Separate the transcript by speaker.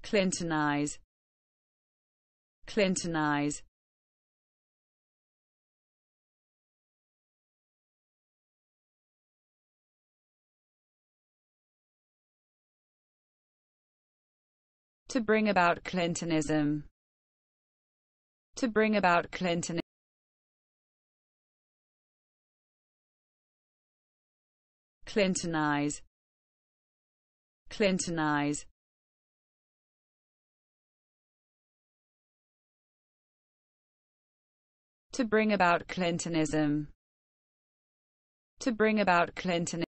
Speaker 1: Clintonize, Clintonize. To bring about Clintonism. To bring about Clintonism. Clintonize, Clintonize. To bring about Clintonism. To bring about Clintonism.